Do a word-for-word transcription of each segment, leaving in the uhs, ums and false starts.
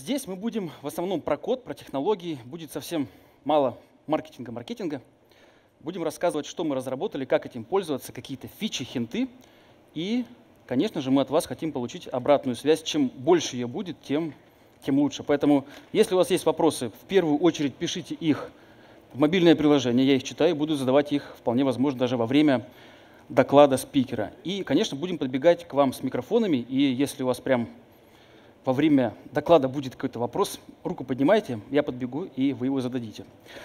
Здесь мы будем в основном про код, про технологии, будет совсем мало маркетинга-маркетинга. Будем рассказывать, что мы разработали, как этим пользоваться, какие-то фичи, хинты. И, конечно же, мы от вас хотим получить обратную связь. Чем больше ее будет, тем, тем лучше. Поэтому, если у вас есть вопросы, в первую очередь пишите их в мобильное приложение. Я их читаю и буду задавать их, вполне возможно, даже во время доклада спикера. И, конечно, будем подбегать к вам с микрофонами. И если у вас прям во время доклада будет какой-то вопрос, руку поднимайте, я подбегу, и вы его зададите.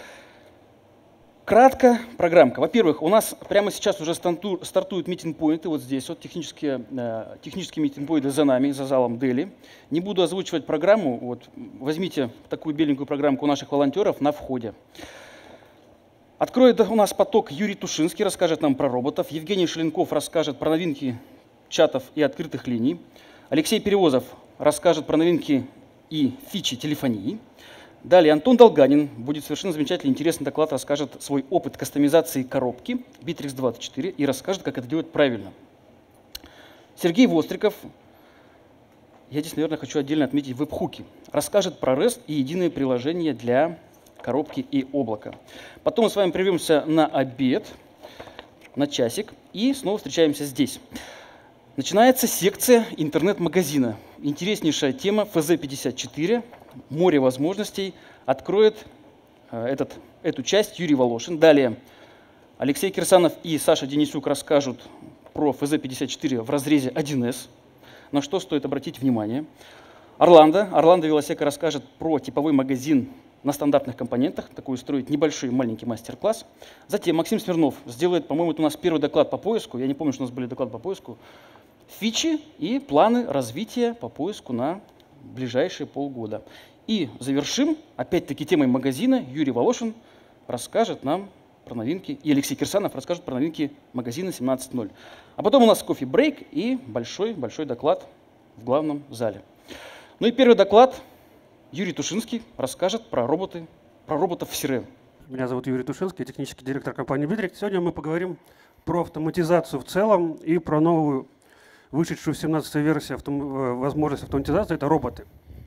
Кратко программка. Во-первых, у нас прямо сейчас уже стартуют митинг-поинты, вот здесь, вот технические, э, технические митинг-поинты за нами, за залом Дели. Не буду озвучивать программу, вот, возьмите такую беленькую программку у наших волонтеров на входе. Откроет у нас поток Юрий Тушинский, расскажет нам про роботов. Евгений Шеленков расскажет про новинки чатов и открытых линий. Алексей Перевозов расскажет про новинки и фичи телефонии. Далее Антон Долганин будет совершенно замечательный, интересный доклад, расскажет свой опыт кастомизации коробки Битрикс двадцать четыре и расскажет, как это делать правильно. Сергей Востриков, я здесь, наверное, хочу отдельно отметить веб-хуки, расскажет про REST и единое приложение для коробки и облака. Потом мы с вами прервемся на обед, на часик, и снова встречаемся здесь. Начинается секция интернет-магазина. Интереснейшая тема эф зэ пятьдесят четыре, море возможностей. Откроет э, этот, эту часть Юрий Волошин. Далее Алексей Кирсанов и Саша Денисюк расскажут про эф зэ пятьдесят четыре в разрезе один эс, на что стоит обратить внимание. Орландо, Орландо Велосека расскажет про типовой магазин на стандартных компонентах, такой устроит небольшой маленький мастер-класс. Затем Максим Смирнов сделает, по-моему, это у нас первый доклад по поиску. Я не помню, что у нас были доклады по поиску. Фичи и планы развития по поиску на ближайшие полгода. И завершим, опять-таки, темой магазина. Юрий Волошин расскажет нам про новинки, и Алексей Кирсанов расскажет про новинки магазина семнадцать ноль. А потом у нас кофе-брейк и большой-большой доклад в главном зале. Ну и первый доклад. Юрий Тушинский расскажет про роботы, про роботов в си эр эм. Меня зовут Юрий Тушинский, технический директор компании Bittrex. Сегодня мы поговорим про автоматизацию в целом и про новую, вышедшую в семнадцатой версии автом... возможность автоматизации – это роботы.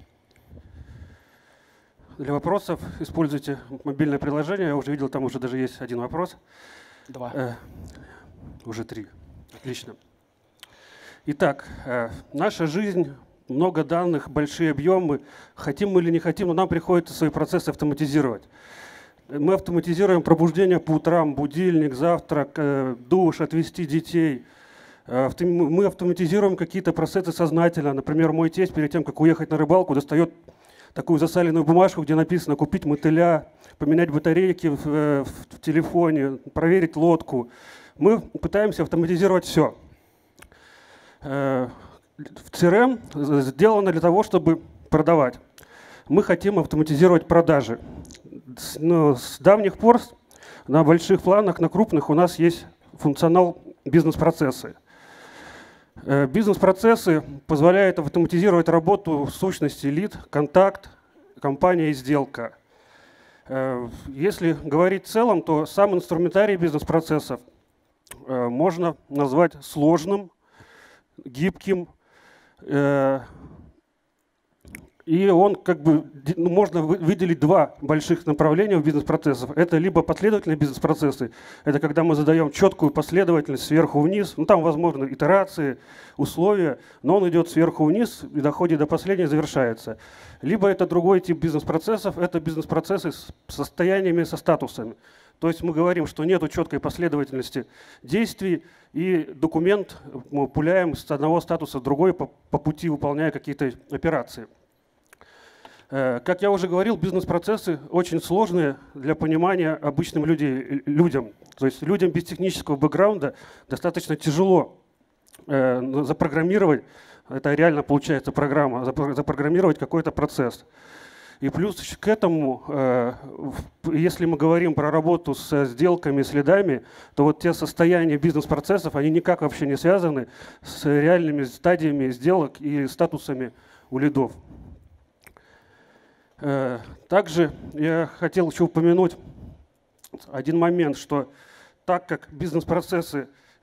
Для вопросов используйте мобильное приложение. Я уже видел, там уже даже есть один вопрос. Два. Э, уже три. Отлично. Итак, э, наша жизнь… Много данных, большие объемы. Хотим мы или не хотим, но нам приходится свои процессы автоматизировать. Мы автоматизируем пробуждение по утрам, будильник, завтрак, душ, отвезти детей. Мы автоматизируем какие-то процессы сознательно. Например, мой тесть перед тем, как уехать на рыбалку, достает такую засаленную бумажку, где написано «купить мотыля», поменять батарейки в, в телефоне, проверить лодку. Мы пытаемся автоматизировать все. В си эр эм сделано для того, чтобы продавать. Мы хотим автоматизировать продажи. С, ну, с давних пор на больших планах, на крупных у нас есть функционал бизнес-процессы. Э, бизнес-процессы позволяют автоматизировать работу сущности лид, контакт, компания и сделка. Э, если говорить в целом, то сам инструментарий бизнес-процессов э, можно назвать сложным, гибким, и он как бы, ну, можно выделить два больших направления в бизнес-процессах. Это либо последовательные бизнес-процессы, это когда мы задаем четкую последовательность сверху вниз, ну там возможны итерации, условия, но он идет сверху вниз и доходит до последнего, завершается. Либо это другой тип бизнес-процессов, это бизнес-процессы с состояниями, со статусами. То есть мы говорим, что нет четкой последовательности действий, и документ мы пуляем с одного статуса в другой, по, по пути выполняя какие-то операции. Э, как я уже говорил, бизнес-процессы очень сложные для понимания обычным людей, людям. То есть людям без технического бэкграунда достаточно тяжело э, запрограммировать, это реально получается программа, запрограммировать какой-то процесс. И плюс к этому, если мы говорим про работу с сделками, следами, то вот те состояния бизнес-процессов, они никак вообще не связаны с реальными стадиями сделок и статусами у лидов. Также я хотел еще упомянуть один момент, что так как бизнес-процессы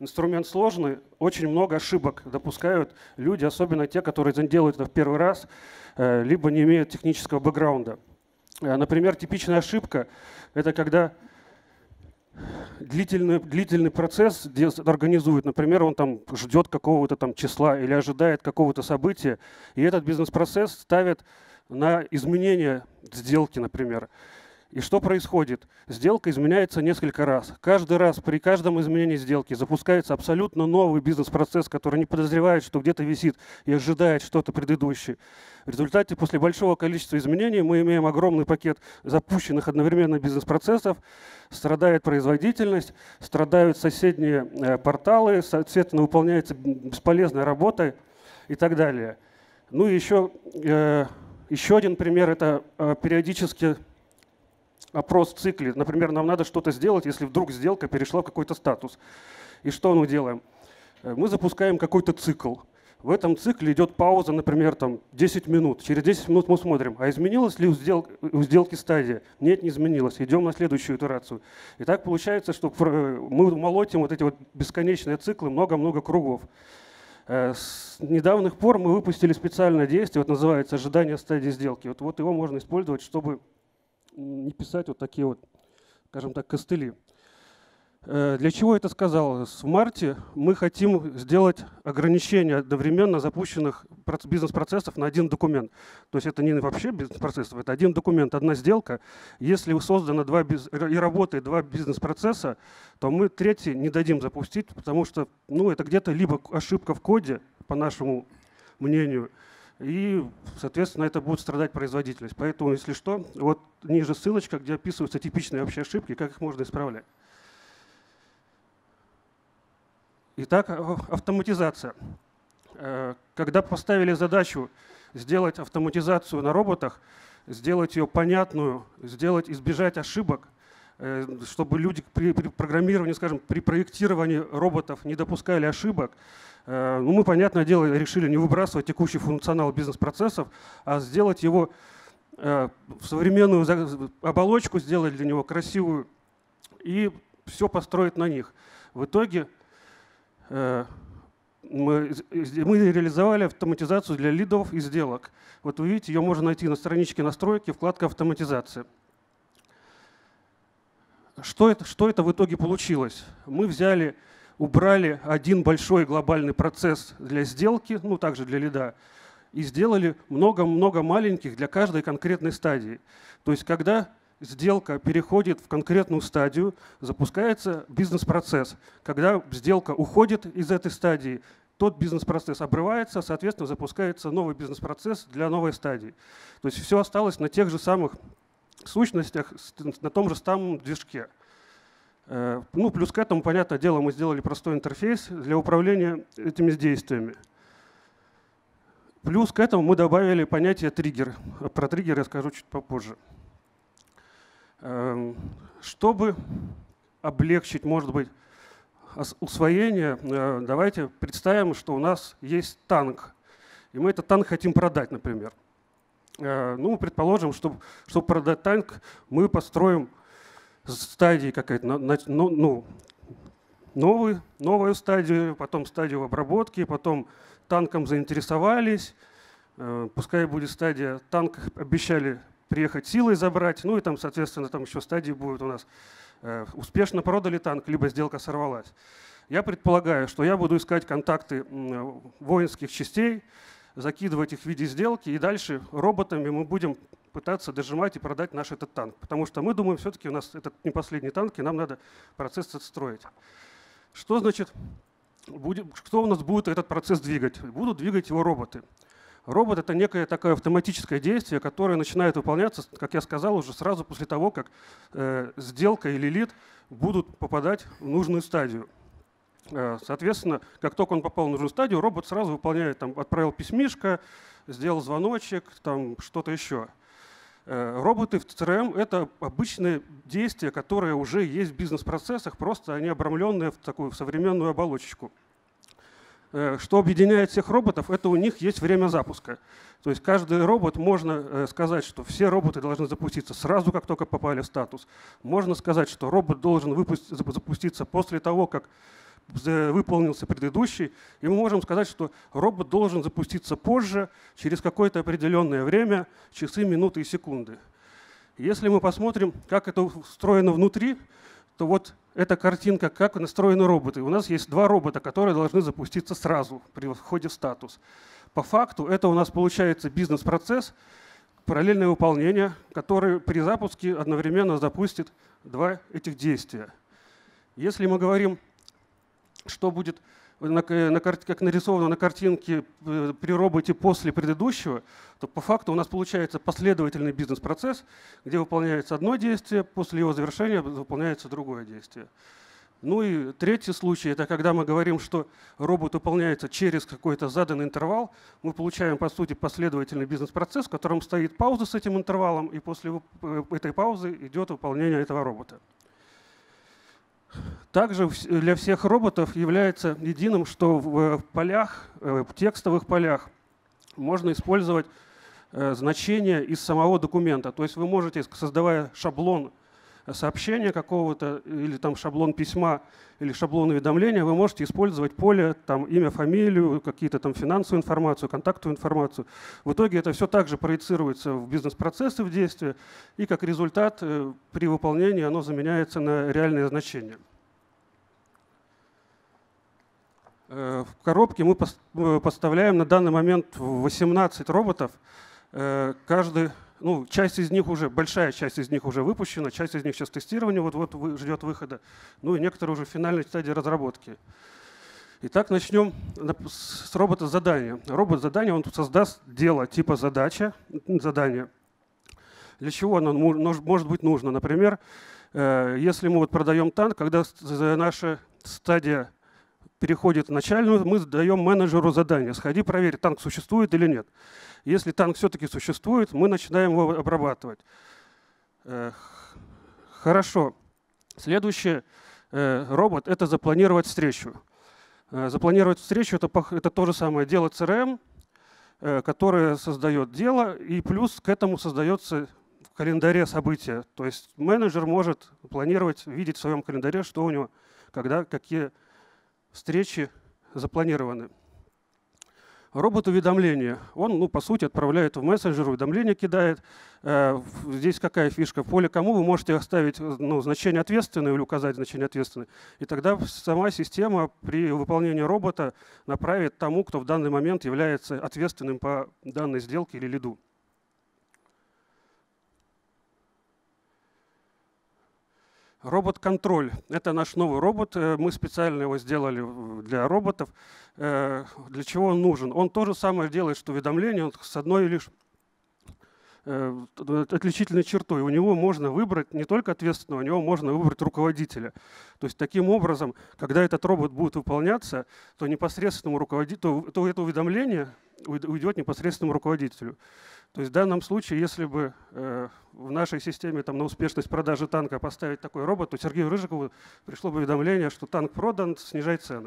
инструмент сложный, очень много ошибок допускают люди, особенно те, которые делают это в первый раз, либо не имеют технического бэкграунда. Например, типичная ошибка – это когда длительный, длительный процесс организует. Например, он там ждет какого-то там числа или ожидает какого-то события, и этот бизнес-процесс ставит на изменение сделки, например. И что происходит? Сделка изменяется несколько раз. Каждый раз при каждом изменении сделки запускается абсолютно новый бизнес-процесс, который не подозревает, что где-то висит и ожидает что-то предыдущее. В результате после большого количества изменений мы имеем огромный пакет запущенных одновременно бизнес-процессов, страдает производительность, страдают соседние э, порталы, соответственно, выполняется бесполезная работа и так далее. Ну и еще, э, еще один пример – это э, периодически опрос в цикле. Например, нам надо что-то сделать, если вдруг сделка перешла в какой-то статус. И что мы делаем? Мы запускаем какой-то цикл. В этом цикле идет пауза, например, там десять минут. Через десять минут мы смотрим, а изменилась ли у сделки, у сделки стадия? Нет, не изменилась. Идем на следующую итерацию. И так получается, что мы молотим вот эти вот бесконечные циклы, много-много кругов. С недавних пор мы выпустили специальное действие, вот называется «Ожидание стадии сделки». Вот, вот его можно использовать, чтобы не писать вот такие вот, скажем так, костыли. Для чего это сказал? В марте мы хотим сделать ограничение одновременно запущенных бизнес-процессов на один документ. То есть это не вообще бизнес-процессов, это один документ, одна сделка. Если создано два биз... и работает два бизнес-процесса, то мы третий не дадим запустить, потому что ну, это где-то либо ошибка в коде, по нашему мнению, и, соответственно, это будет страдать производительность. Поэтому, если что, вот ниже ссылочка, где описываются типичные вообще ошибки, как их можно исправлять. Итак, автоматизация. Когда поставили задачу сделать автоматизацию на роботах, сделать ее понятную, сделать, избежать ошибок, чтобы люди при, при программировании, скажем, при проектировании роботов не допускали ошибок, ну, мы, понятное дело, решили не выбрасывать текущий функционал бизнес-процессов, а сделать его в современную оболочку, сделать для него красивую и все построить на них. В итоге мы, мы реализовали автоматизацию для лидов и сделок. Вот вы видите, ее можно найти на страничке настройки, вкладка «Автоматизация». Что это, что это в итоге получилось? Мы взяли, убрали один большой глобальный процесс для сделки, ну также для лида, и сделали много-много маленьких для каждой конкретной стадии. То есть когда сделка переходит в конкретную стадию, запускается бизнес-процесс. Когда сделка уходит из этой стадии, тот бизнес-процесс обрывается, соответственно, запускается новый бизнес-процесс для новой стадии. То есть все осталось на тех же самых сущностях, на том же самом движке. Ну, плюс к этому, понятное дело, мы сделали простой интерфейс для управления этими действиями. Плюс к этому мы добавили понятие триггер. Про триггер я скажу чуть попозже. Чтобы облегчить, может быть, усвоение, давайте представим, что у нас есть танк, и мы этот танк хотим продать, например. Ну, предположим, чтобы, чтобы продать танк, мы построим стадии какая-то, ну, ну, новую, новую стадию, потом стадию обработки, потом танком заинтересовались, пускай будет стадия, танк обещали приехать силой забрать, ну и там, соответственно, там еще стадии будут у нас. Успешно продали танк, либо сделка сорвалась. Я предполагаю, что я буду искать контакты воинских частей, закидывать их в виде сделки, и дальше роботами мы будем пытаться дожимать и продать наш этот танк. Потому что мы думаем, все-таки у нас этот не последний танк, и нам надо процесс отстроить. Что значит, будет, кто у нас будет этот процесс двигать? Будут двигать его роботы. Робот – это некое такое автоматическое действие, которое начинает выполняться, как я сказал, уже сразу после того, как э, сделка или лид будут попадать в нужную стадию. Э, соответственно, как только он попал в нужную стадию, робот сразу выполняет, там, отправил письмишко, сделал звоночек, там что-то еще. Э, роботы в си эр эм – это обычные действия, которые уже есть в бизнес-процессах, просто они обрамленные в такую в современную оболочечку. Что объединяет всех роботов, это у них есть время запуска. То есть каждый робот, можно сказать, что все роботы должны запуститься сразу, как только попали в статус. Можно сказать, что робот должен запуститься после того, как выполнился предыдущий, и мы можем сказать, что робот должен запуститься позже, через какое-то определенное время, часы, минуты и секунды. Если мы посмотрим, как это устроено внутри, то вот эта картинка, как настроены роботы. У нас есть два робота, которые должны запуститься сразу при входе в статус. По факту это у нас получается бизнес-процесс, параллельное выполнение, который при запуске одновременно запустит два этих действия. Если мы говорим, что будет, как нарисовано на картинке при роботе после предыдущего, то по факту у нас получается последовательный бизнес-процесс, где выполняется одно действие, после его завершения выполняется другое действие. Ну и третий случай – это когда мы говорим, что робот выполняется через какой-то заданный интервал, мы получаем, по сути, последовательный бизнес-процесс, в котором стоит пауза с этим интервалом, и после этой паузы идет выполнение этого робота. Также для всех роботов является единым, что в полях, в текстовых полях можно использовать значения из самого документа. То есть вы можете, создавая шаблон сообщения какого-то, или там шаблон письма, или шаблон уведомления, вы можете использовать поле, там, имя, фамилию, какие-то там финансовую информацию, контактную информацию. В итоге это все также проецируется в бизнес-процессы, в действия, и как результат при выполнении оно заменяется на реальные значения. В коробке мы поставляем на данный момент восемнадцать роботов. Каждый, ну, часть из них уже, большая часть из них уже выпущена, часть из них сейчас тестирование, вот-вот ждет выхода, ну и некоторые уже в финальной стадии разработки. Итак, начнем с робота задания. Робот задания, он создаст дело типа задача, задание. Для чего оно может быть нужно? Например, если мы вот продаем танк, когда наша стадия переходит в начальную, мы даем менеджеру задание. Сходи, проверь, танк существует или нет. Если танк все-таки существует, мы начинаем его обрабатывать. Хорошо. Следующий робот – это запланировать встречу. Запланировать встречу – это, это то же самое дело си эр эм, которое создает дело, и плюс к этому создается в календаре события. То есть менеджер может планировать, видеть в своем календаре, что у него, когда, какие встречи запланированы. Робот уведомления. Он, ну, по сути, отправляет в мессенджер, уведомление кидает. Здесь какая фишка? В поле «Кому» вы можете оставить, ну, значение ответственное или указать значение ответственное. И тогда сама система при выполнении робота направит тому, кто в данный момент является ответственным по данной сделке или лиду. Робот-контроль – это наш новый робот. Мы специально его сделали для роботов. Для чего он нужен? Он то же самое делает, что уведомление, он с одной лишь отличительной чертой. У него можно выбрать не только ответственного, у него можно выбрать руководителя. То есть таким образом, когда этот робот будет выполняться, то непосредственному руководителю, то, то это уведомление уйдет непосредственному руководителю. То есть в данном случае, если бы э, в нашей системе там, на успешность продажи танка поставить такой робот, то Сергею Рыжикову пришло бы уведомление, что танк продан, снижай цены.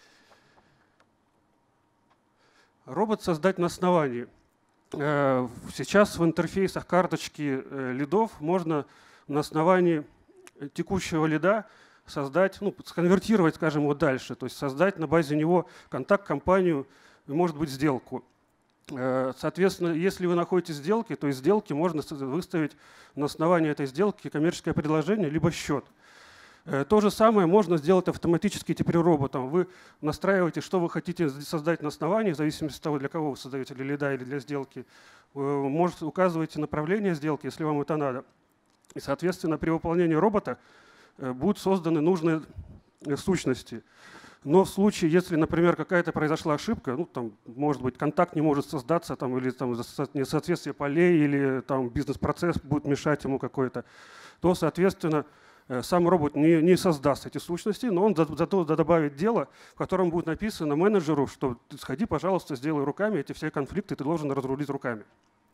Робот создать на основании. Э, сейчас в интерфейсах карточки э, лидов можно на основании текущего лида создать, ну, сконвертировать, скажем, его дальше, то есть создать на базе него контакт, компанию, может быть, сделку. Соответственно, если вы находите сделки, то из сделки можно выставить на основании этой сделки коммерческое предложение либо счет. То же самое можно сделать автоматически теперь роботом. Вы настраиваете, что вы хотите создать на основании, в зависимости от того, для кого вы создаете, для лида или для сделки. Вы можете указываете направление сделки, если вам это надо. И, соответственно, при выполнении робота будут созданы нужные сущности. Но в случае, если, например, какая-то произошла ошибка, ну, там, может быть, контакт не может создаться, там, или там, несоответствие полей, или там, бизнес-процесс будет мешать ему какой-то, то, соответственно, сам робот не, не создаст эти сущности, но он зато добавит дело, в котором будет написано менеджеру, что сходи, пожалуйста, сделай руками, эти все конфликты ты должен разрулить руками.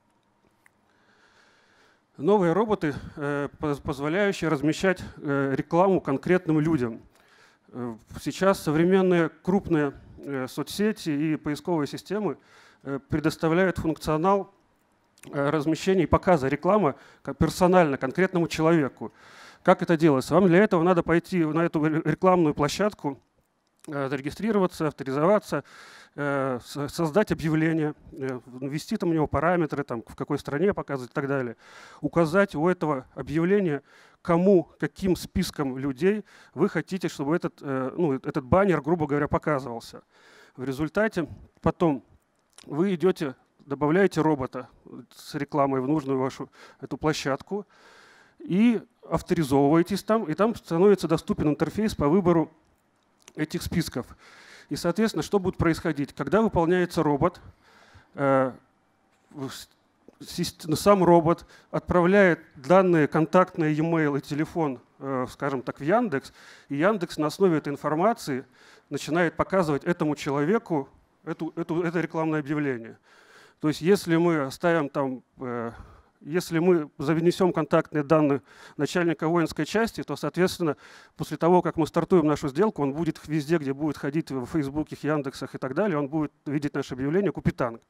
Новые роботы, позволяющие размещать рекламу конкретным людям. Сейчас современные крупные соцсети и поисковые системы предоставляют функционал размещения и показа рекламы персонально, конкретному человеку. Как это делается? Вам для этого надо пойти на эту рекламную площадку, зарегистрироваться, авторизоваться, создать объявление, ввести там у него параметры, там, в какой стране показывать и так далее. Указать у этого объявления, кому, каким списком людей вы хотите, чтобы этот, ну, этот баннер, грубо говоря, показывался. В результате потом вы идете, добавляете робота с рекламой в нужную вашу эту площадку и авторизовываетесь там, и там становится доступен интерфейс по выбору этих списков. И, соответственно, что будет происходить? Когда выполняется робот, э, сам робот отправляет данные контактные e-mail и телефон, э, скажем так, в Яндекс, и Яндекс на основе этой информации начинает показывать этому человеку эту, эту, это рекламное объявление. То есть если мы оставим там, э, если мы занесем контактные данные начальника воинской части, то, соответственно, после того, как мы стартуем нашу сделку, он будет везде, где будет ходить в Фейсбуке, Яндексах и так далее, он будет видеть наше объявление «Купи танк».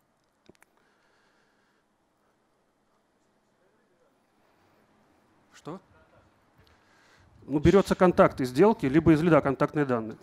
Что? Ну, берется контакт из сделки, либо из лида контактные данные.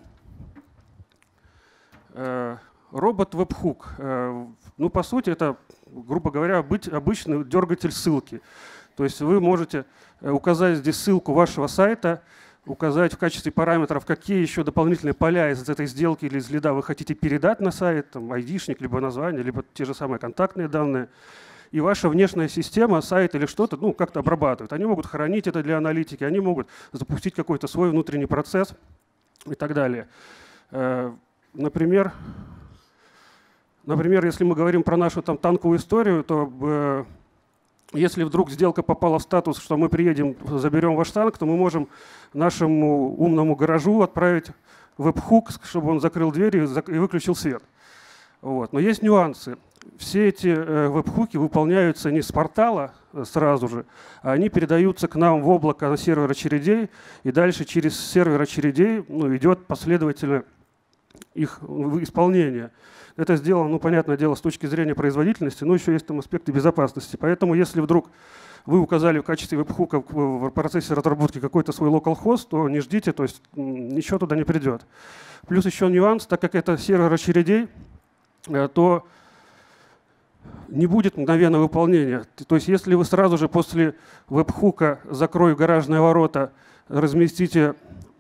Робот веб-хук. Ну, по сути, это, грубо говоря, обычный дергатель ссылки. То есть вы можете указать здесь ссылку вашего сайта, указать в качестве параметров, какие еще дополнительные поля из этой сделки или из лида вы хотите передать на сайт, там, айдишник, либо название, либо те же самые контактные данные. И ваша внешняя система, сайт или что-то, ну, как-то обрабатывает. Они могут хранить это для аналитики, они могут запустить какой-то свой внутренний процесс и так далее. Например, например, если мы говорим про нашу там танковую историю, то э, если вдруг сделка попала в статус, что мы приедем, заберем ваш танк, то мы можем нашему умному гаражу отправить веб-хук, чтобы он закрыл дверь и, зак и выключил свет. Вот. Но есть нюансы. Все эти э, веб-хуки выполняются не с портала сразу же, а они передаются к нам в облако на сервер очередей, и дальше через сервер очередей ну, идет последовательно их исполнение. Это сделано, ну, понятное дело, с точки зрения производительности, но еще есть там аспекты безопасности. Поэтому, если вдруг вы указали в качестве веб-хука в процессе разработки какой-то свой localhost, то не ждите, то есть ничего туда не придет. Плюс еще нюанс, так как это сервер очередей, то не будет мгновенного выполнения. То есть если вы сразу же после веб-хука «закрою гаражные ворота» разместите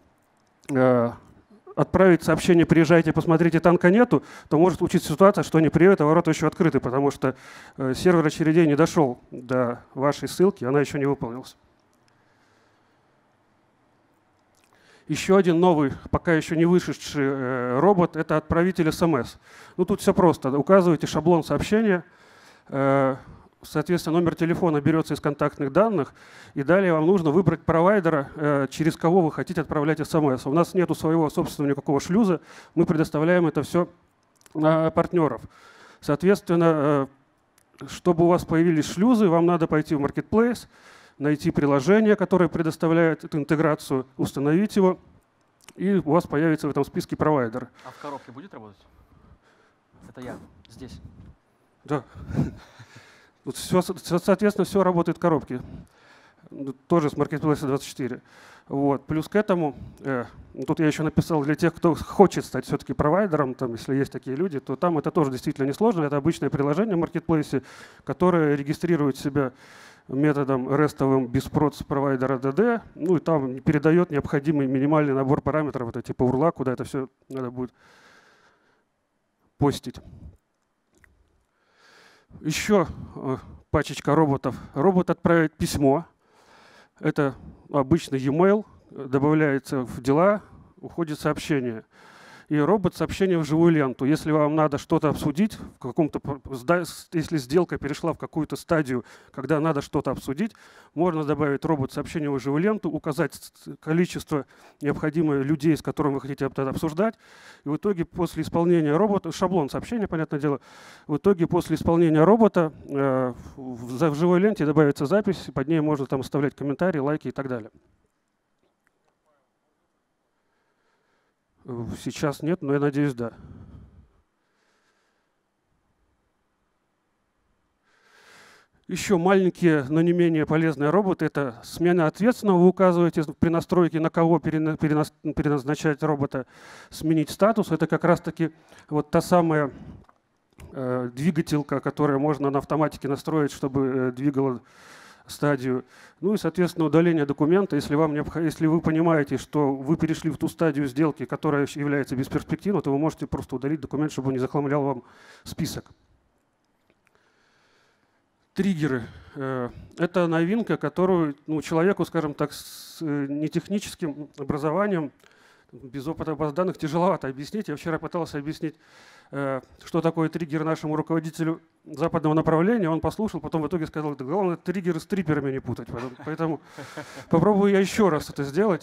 отправить сообщение «приезжайте, посмотрите, танка нету», то может случиться ситуация, что они приедут, а ворота еще открыты, потому что сервер очередей не дошел до вашей ссылки, она еще не выполнилась. Еще один новый, пока еще не вышедший робот – это отправитель эс эм эс. Ну, тут все просто. Указываете шаблон сообщения, соответственно, номер телефона берется из контактных данных, и далее вам нужно выбрать провайдера, через кого вы хотите отправлять эс эм эс. У нас нет своего собственного никакого шлюза, мы предоставляем это все на партнеров. Соответственно, чтобы у вас появились шлюзы, вам надо пойти в Marketplace, найти приложение, которое предоставляет эту интеграцию, установить его, и у вас появится в этом списке провайдер. А в коробке будет работать? Это я здесь. Да. Все, соответственно, все работает в коробке. Тоже с Marketplace двадцать четыре. Вот. Плюс к этому, э, тут я еще написал для тех, кто хочет стать все-таки провайдером, там, если есть такие люди, то там это тоже действительно несложно. Это обычное приложение в Marketplace, которое регистрирует себя методом рестовым без проц провайдера ди ди, ну и там передает необходимый минимальный набор параметров, это типа урла, куда это все надо будет постить. Еще пачечка роботов. Робот отправит письмо. Это обычный e-mail, добавляется в дела, уходит сообщение. И робот сообщение в живую ленту. Если вам надо что-то обсудить, в каком-то, если сделка перешла в какую-то стадию, когда надо что-то обсудить, можно добавить робот сообщение в живую ленту, указать количество необходимых людей, с которыми вы хотите это обсуждать. И в итоге после исполнения робота, шаблон сообщения, понятное дело, в итоге после исполнения робота э, в, в живой ленте добавится запись, под ней можно там оставлять комментарии, лайки и так далее. Сейчас нет, но я надеюсь, да. Еще маленькие, но не менее полезные роботы – это смена ответственного. Вы указываете при настройке, на кого переназначать робота, сменить статус. Это как раз-таки вот та самая э, двигателька, которую можно на автоматике настроить, чтобы э, двигала стадию. Ну и, соответственно, удаление документа. Если, вам необх... Если вы понимаете, что вы перешли в ту стадию сделки, которая является бесперспективной, то вы можете просто удалить документ, чтобы он не захламлял вам список. Триггеры. Это новинка, которую ну, человеку, скажем так, с нетехническим образованием, без опыта баз данных тяжеловато объяснить. Я вчера пытался объяснить, что такое триггер нашему руководителю западного направления. Он послушал, потом в итоге сказал, да главное триггеры с триперами не путать. Поэтому попробую я еще раз это сделать.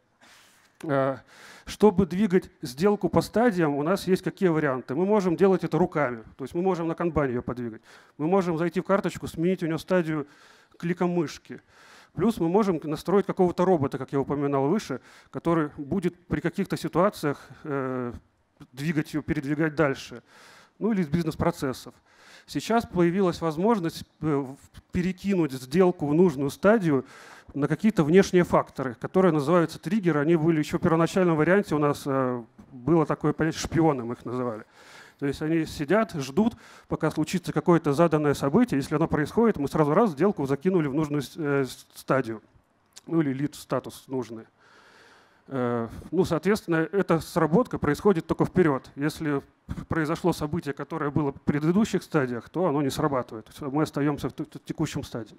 Чтобы двигать сделку по стадиям, у нас есть какие варианты. Мы можем делать это руками, то есть мы можем на канбане ее подвигать. Мы можем зайти в карточку, сменить у нее стадию кликом мышки. Плюс мы можем настроить какого-то робота, как я упоминал выше, который будет при каких-то ситуациях э, двигать ее, передвигать дальше. Ну или из бизнес-процессов. Сейчас появилась возможность перекинуть сделку в нужную стадию на какие-то внешние факторы, которые называются триггеры. Они были еще в первоначальном варианте, у нас было такое понятие, шпионы мы их называли. То есть они сидят, ждут, пока случится какое-то заданное событие. Если оно происходит, мы сразу раз сделку закинули в нужную стадию. Ну или лид-статус нужный. Ну, соответственно, эта сработка происходит только вперед. Если произошло событие, которое было в предыдущих стадиях, то оно не срабатывает. Мы остаемся в текущем стадии.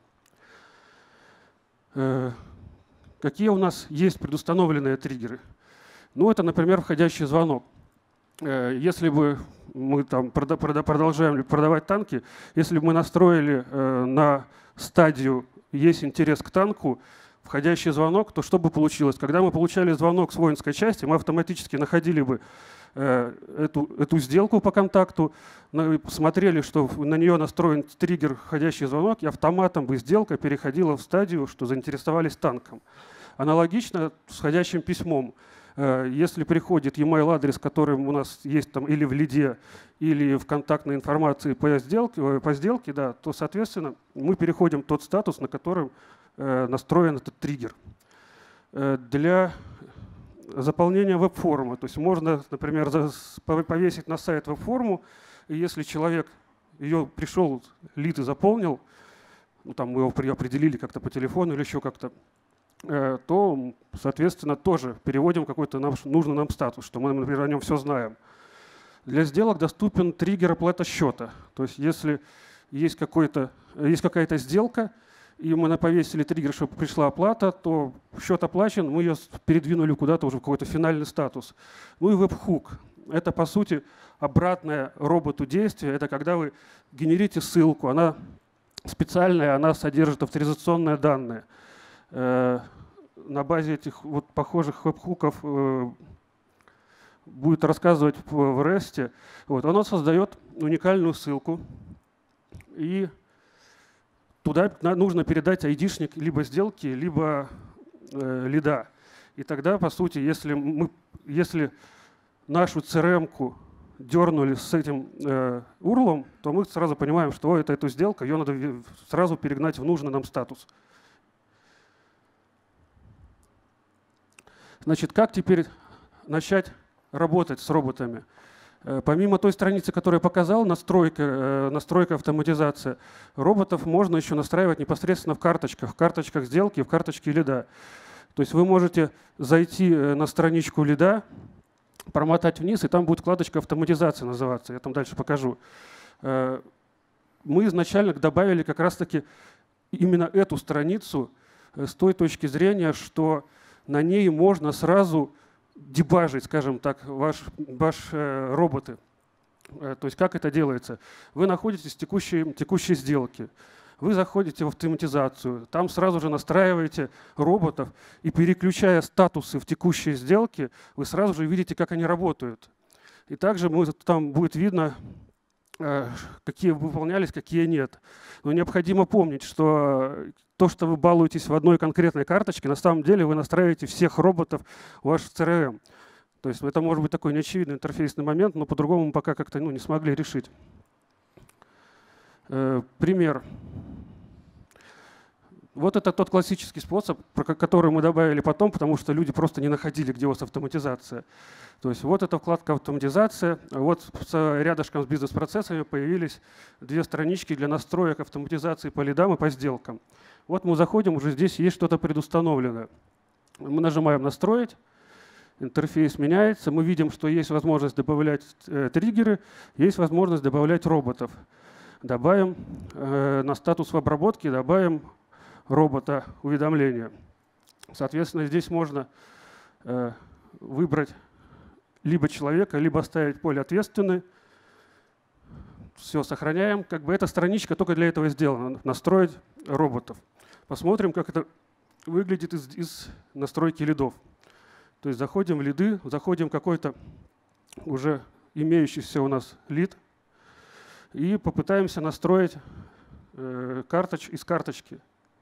Какие у нас есть предустановленные триггеры? Ну, это, например, входящий звонок. Если бы мы там продолжаем продавать танки, если бы мы настроили на стадию «есть интерес к танку», входящий звонок, то что бы получилось? Когда мы получали звонок с воинской части, мы автоматически находили бы э, эту, эту сделку по контакту, смотрели, что на нее настроен триггер входящий звонок, и автоматом бы сделка переходила в стадию, что заинтересовались танком. Аналогично с входящим письмом. Э, если приходит e-mail адрес, который у нас есть там или в лиде, или в контактной информации по сделке, по сделке, да, то, соответственно, мы переходим в тот статус, на котором настроен этот триггер. Для заполнения веб-формы, то есть можно, например, повесить на сайт веб-форму, и если человек ее пришел, лид и заполнил, ну, там мы его определили как-то по телефону или еще как-то, то, соответственно, тоже переводим какой-то наш, нужный нам статус, что мы, например, о нем все знаем. Для сделок доступен триггер оплата счета. То есть если есть, какой-то, есть какая-то сделка, и мы повесили триггер, чтобы пришла оплата, то счет оплачен, мы ее передвинули куда-то уже в какой-то финальный статус. Ну и веб-хук. Это, по сути, обратное роботу действие. Это когда вы генерите ссылку, она специальная, она содержит авторизационные данные. На базе этих вот похожих веб-хуков будет рассказывать в REST. Вот. Оно создает уникальную ссылку, и туда нужно передать айдишник либо сделки, либо э, лида. И тогда, по сути, если, мы, если нашу си эр эм-ку дернули с этим э, урлом, то мы сразу понимаем, что это эта сделка, ее надо сразу перегнать в нужный нам статус. Значит, как теперь начать работать с роботами? Помимо той страницы, которую я показал, настройка, настройка, автоматизация, роботов можно еще настраивать непосредственно в карточках, в карточках сделки, в карточке лида. То есть вы можете зайти на страничку лида, промотать вниз, и там будет вкладочка автоматизация называться, я там дальше покажу. Мы изначально добавили как раз-таки именно эту страницу с той точки зрения, что на ней можно сразу дебажить, скажем так, ваш, ваши э, роботы. Э, то есть как это делается? Вы находитесь в текущей, текущей сделке, вы заходите в автоматизацию, там сразу же настраиваете роботов, и переключая статусы в текущей сделке, вы сразу же видите, как они работают. И также мы, там будет видно, э, какие выполнялись, какие нет. Но необходимо помнить, что то, что вы балуетесь в одной конкретной карточке, на самом деле вы настраиваете всех роботов в ваш си эр эм. То есть это может быть такой неочевидный интерфейсный момент, но по-другому мы пока как-то ну, не смогли решить. Э, пример. Вот это тот классический способ, который мы добавили потом, потому что люди просто не находили, где у вас автоматизация. То есть вот эта вкладка «Автоматизация». Вот с, рядышком с бизнес-процессами появились две странички для настроек автоматизации по лидам и по сделкам. Вот мы заходим, уже здесь есть что-то предустановленное. Мы нажимаем «Настроить». Интерфейс меняется. Мы видим, что есть возможность добавлять э, триггеры, есть возможность добавлять роботов. Добавим э, на статус в обработке, добавим робота уведомления. Соответственно, здесь можно э, выбрать либо человека, либо оставить поле ответственный. Все, сохраняем. Как бы эта страничка только для этого сделана. Настроить роботов. Посмотрим, как это выглядит из, из настройки лидов. То есть заходим в лиды, заходим в какой-то уже имеющийся у нас лид и попытаемся настроить э, карточ, из карточки.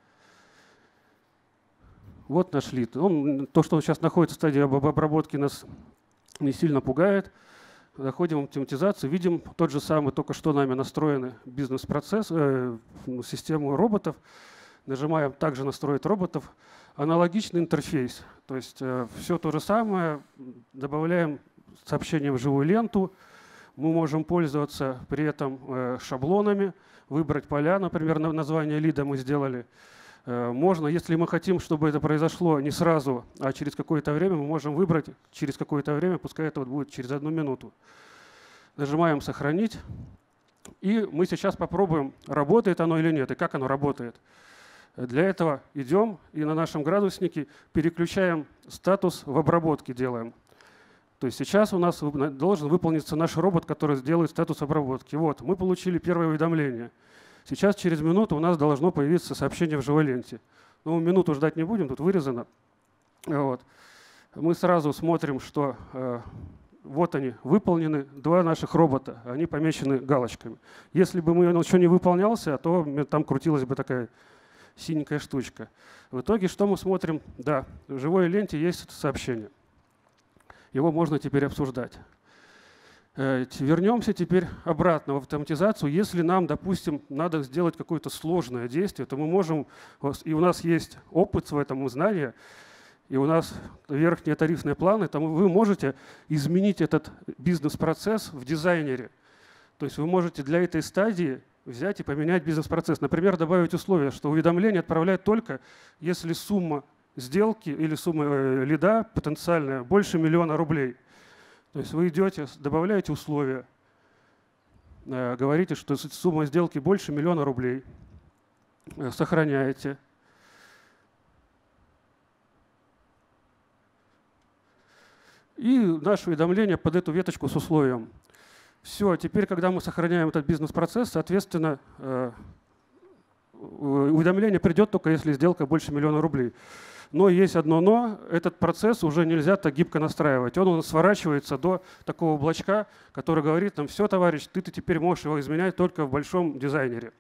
Вот наш лид. Он, то, что он сейчас находится в стадии обработки, нас не сильно пугает. Заходим в автоматизацию, видим тот же самый, только что нами настроенный бизнес-процесс, э, систему роботов. Нажимаем также «Настроить роботов». Аналогичный интерфейс. То есть э, все то же самое. Добавляем сообщение в живую ленту. Мы можем пользоваться при этом э, шаблонами, выбрать поля, например, на название лида мы сделали. Э, можно, если мы хотим, чтобы это произошло не сразу, а через какое-то время, мы можем выбрать через какое-то время, пускай это вот будет через одну минуту. Нажимаем «Сохранить». И мы сейчас попробуем, работает оно или нет, и как оно работает. Для этого идем и на нашем градуснике переключаем статус в обработке делаем. То есть сейчас у нас должен выполниться наш робот, который сделает статус обработки. Вот, мы получили первое уведомление. Сейчас через минуту у нас должно появиться сообщение в живой ленте. Ну, минуту ждать не будем, тут вырезано. Вот. Мы сразу смотрим, что э, вот они, выполнены два наших робота. Они помечены галочками. Если бы мы еще не выполнялся, то там крутилась бы такая синенькая штучка. В итоге что мы смотрим? Да, в живой ленте есть сообщение. Его можно теперь обсуждать. Вернемся теперь обратно в автоматизацию. Если нам, допустим, надо сделать какое-то сложное действие, то мы можем, и у нас есть опыт в этом, знания, и у нас верхние тарифные планы, то вы можете изменить этот бизнес-процесс в дизайнере. То есть вы можете для этой стадии взять и поменять бизнес-процесс. Например, добавить условие, что уведомление отправляют только, если сумма сделки или сумма лида потенциальная больше миллиона рублей. То есть вы идете, добавляете условия, говорите, что сумма сделки больше миллиона рублей, сохраняете. И наше уведомление под эту веточку с условием. Все, теперь, когда мы сохраняем этот бизнес-процесс, соответственно, уведомление придет только если сделка больше миллиона рублей. Но есть одно но, этот процесс уже нельзя так гибко настраивать. Он у нас сворачивается до такого блочка, который говорит нам: все, товарищ, ты, ты теперь можешь его изменять только в большом дизайнере.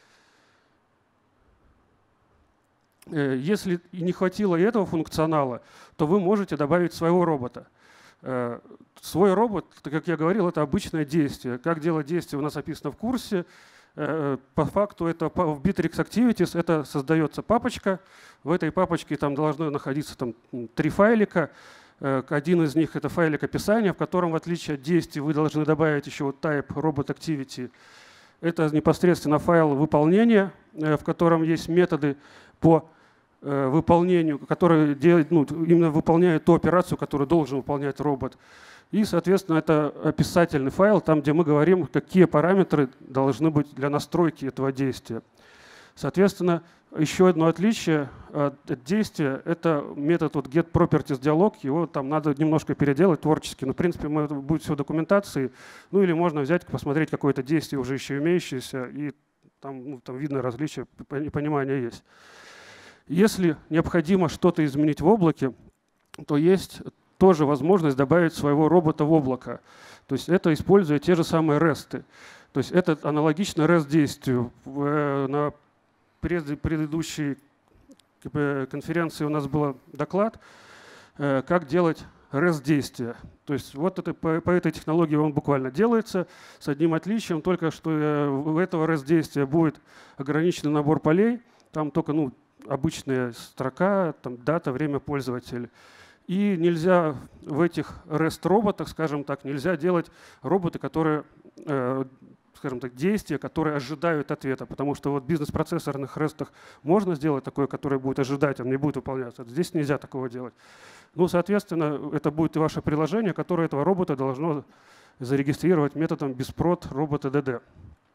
Если не хватило и этого функционала, то вы можете добавить своего робота. Свой робот, как я говорил, это обычное действие. Как делать действие у нас описано в курсе. По факту это в Bittrex Activities это создается папочка. В этой папочке там должны находиться там три файлика. Один из них это файлик описания, в котором, в отличие от действий, вы должны добавить еще вот type robot activity. Это непосредственно файл выполнения, в котором есть методы по выполнению, которые делают, ну, именно выполняют ту операцию, которую должен выполнять робот. И, соответственно, это описательный файл, там, где мы говорим, какие параметры должны быть для настройки этого действия. Соответственно, еще одно отличие от действия – это метод вот getProperties диалог. Его там надо немножко переделать творчески. Но, в принципе, это будет все в документации. Ну или можно взять, посмотреть какое-то действие уже еще имеющееся, и там, ну, там видно различия, понимание есть. Если необходимо что-то изменить в облаке, то есть тоже возможность добавить своего робота в облако. То есть это используя те же самые ресты. То есть это аналогично REST-действию. На предыдущей конференции у нас был доклад, как делать REST-действия. То есть вот это, по, по этой технологии он буквально делается, с одним отличием, только что у этого REST-действия будет ограниченный набор полей, там только ну, обычная строка, там, дата, время пользователя. И нельзя в этих REST-роботах, скажем так, нельзя делать роботы, которые, э, скажем так, действия, которые ожидают ответа. Потому что вот в бизнес-процессорных REST можно сделать такое, которое будет ожидать, а не будет выполняться. Здесь нельзя такого делать. Ну, соответственно, это будет и ваше приложение, которое этого робота должно зарегистрировать методом BizProt робота ди ди.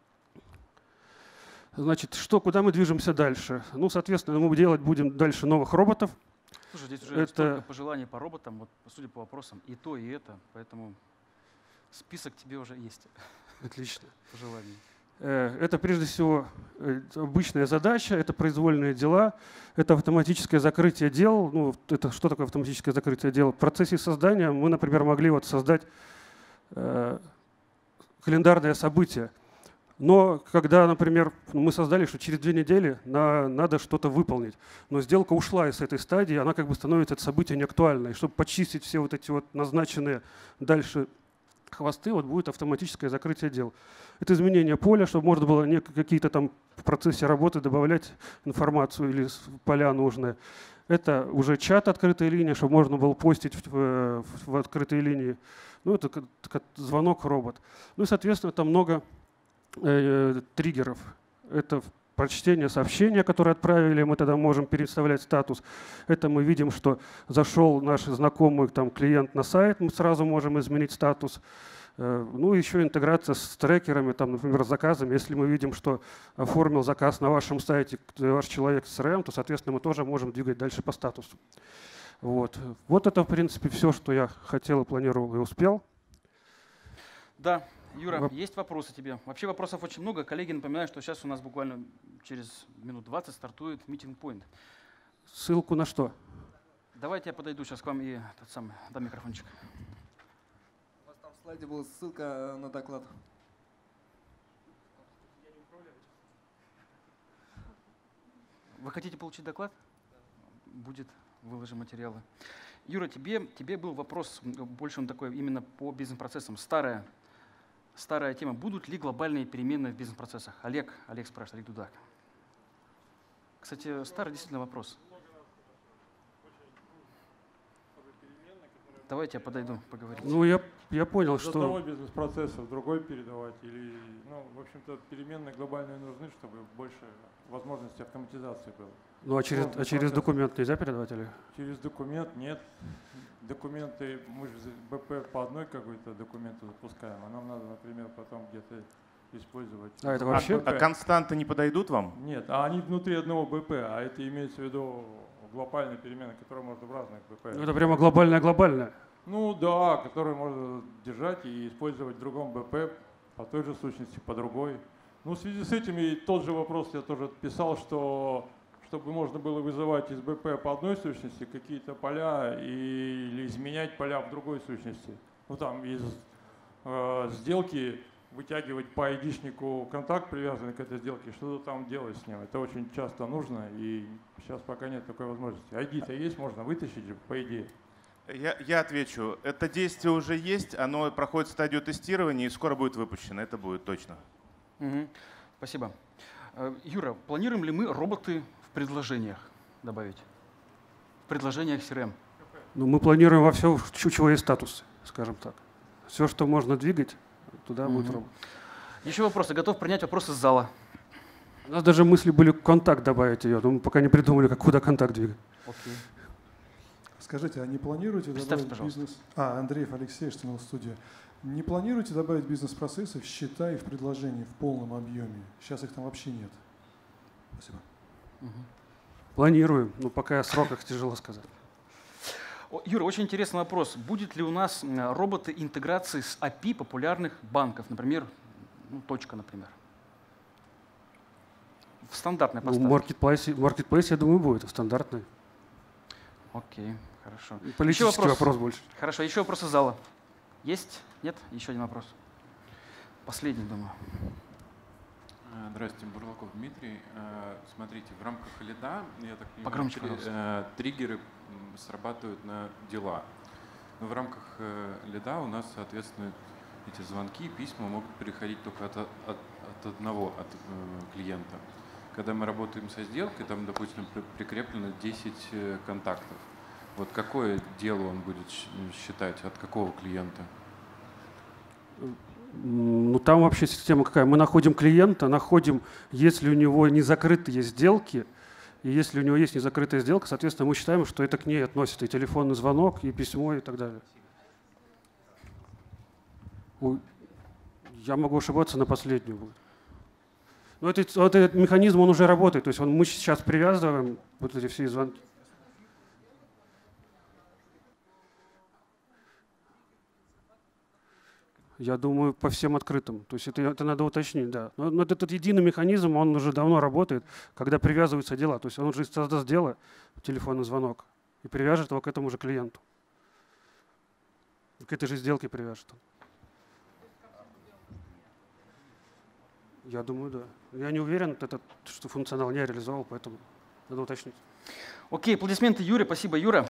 Значит, что, куда мы движемся дальше? Ну, соответственно, мы делать будем дальше новых роботов. Слушай, здесь уже это... столько пожеланий по роботам, вот, судя по вопросам, и то, и это, поэтому список тебе уже есть. Отлично. Пожеланий. Это прежде всего обычная задача, это произвольные дела, это автоматическое закрытие дел. Ну, это что такое автоматическое закрытие дел? В процессе создания мы, например, могли вот создать э, календарное событие. Но когда, например, мы создали, что через две недели на, надо что-то выполнить, но сделка ушла из этой стадии, она как бы становится это событие неактуальной. Чтобы почистить все вот эти вот назначенные дальше хвосты, вот будет автоматическое закрытие дел. Это изменение поля, чтобы можно было не какие-то там в процессе работы добавлять информацию или поля нужные. Это уже чат открытой линии, чтобы можно было постить в, в, в открытой линии. Ну, это как, как звонок робот. Ну и, соответственно, там много э, триггеров. Это прочтение сообщения, которое отправили, мы тогда можем переставлять статус. Это мы видим, что зашел наш знакомый там, клиент на сайт, мы сразу можем изменить статус. Ну, еще интеграция с трекерами, там, например, с заказами. Если мы видим, что оформил заказ на вашем сайте ваш человек с эр эм, то, соответственно, мы тоже можем двигать дальше по статусу. Вот, вот это, в принципе, все, что я хотел и планировал и успел. Да, Юра, Воп... есть вопросы тебе? Вообще вопросов очень много. Коллеги, напоминаю, что сейчас у нас буквально через минут двадцать стартует Meeting Point. Ссылку на что? Давайте я подойду сейчас к вам и тот самый, дам микрофончик. В слайде была ссылка на доклад. Вы хотите получить доклад? Будет, выложим материалы. Юра, тебе, тебе был вопрос, больше он такой именно по бизнес-процессам. Старая, старая тема. Будут ли глобальные перемены в бизнес-процессах? Олег, Олег спрашивает, Олег Дудак. Кстати, старый действительно вопрос. Давайте я подойду, поговорим. Ну, я, я понял, Из что… одного бизнес-процесса в другой передавать или, ну, в общем-то, переменные глобальные нужны, чтобы больше возможности автоматизации было. Ну, а через, Ну, а через документ нельзя передавать или? Через документ нет. Документы, мы же бэ пэ по одной какой-то документу запускаем, а нам надо, например, потом где-то использовать. А это вообще… А, а константы не подойдут вам? Нет, а они внутри одного бэ пэ, а это имеется в виду глобальные перемены, которые можно в разных бэ пэ. Ну, это прямо глобальная-глобальная. Ну да, которые можно держать и использовать в другом бэ пэ по той же сущности, по другой. Ну, в связи с этим и тот же вопрос я тоже писал, что чтобы можно было вызывать из бэ пэ по одной сущности какие-то поля и, или изменять поля в другой сущности. Ну там из э, сделки вытягивать по айдишнику контакт, привязанный к этой сделке, что-то там делать с ним. Это очень часто нужно, и сейчас пока нет такой возможности. ай ди-то есть, можно вытащить же, по идее. Я, я отвечу. Это действие уже есть, оно проходит стадию тестирования и скоро будет выпущено. Это будет точно. Угу. Спасибо. Юра, планируем ли мы роботы в предложениях добавить? В предложениях си эр эм? Ну, мы планируем во все, у чего есть статус, скажем так. Все, что можно двигать, туда угу. будет робот. Еще вопросы. Готов принять вопросы из зала. У нас даже мысли были контакт добавить ее, но мы пока не придумали, как, куда контакт двигать. Окей. Скажите, а не планируете добавить бизнес… А, Андреев Алексей, Штанил студия. Не планируете добавить бизнес-процессы в счета и в предложения в полном объеме? Сейчас их там вообще нет. Спасибо. Угу. Планируем, но пока о сроках тяжело сказать. Юра, очень интересный вопрос. Будет ли у нас роботы интеграции с эй пи ай популярных банков, например, ну, точка, например? В стандартной поставке. Ну, marketplace, marketplace, я думаю, будет, в стандартной. Окей, хорошо. Политический вопрос. вопрос больше. Хорошо, еще вопросы зала. Есть? Нет? Еще один вопрос. Последний, думаю. Здравствуйте, Бурлаков Дмитрий. Смотрите, в рамках лида, я так понимаю, Погромче, три, триггеры срабатывают на дела. Но в рамках лида у нас, соответственно, эти звонки, письма могут переходить только от, от, от одного от, э, клиента. когда мы работаем со сделкой, там, допустим, прикреплено десять контактов. Вот какое дело он будет считать, от какого клиента? Ну, там вообще система какая? Мы находим клиента, находим, если у него не закрытые сделки, и если у него есть незакрытая сделка, соответственно, мы считаем, что это к ней относится и телефонный звонок, и письмо, и так далее. Я могу ошибаться на последнюю. Но этот, вот этот механизм, он уже работает. То есть он, мы сейчас привязываем вот эти все звонки. Я думаю, по всем открытым. То есть это, это надо уточнить, да. Но, но этот единый механизм, он уже давно работает, когда привязываются дела. То есть он уже создаст дело, телефонный звонок, и привяжет его к этому же клиенту. К этой же сделке привяжет. Я думаю, да. Я не уверен, это, что функционал не реализовал, поэтому надо уточнить. Окей, аплодисменты Юре. Спасибо, Юра.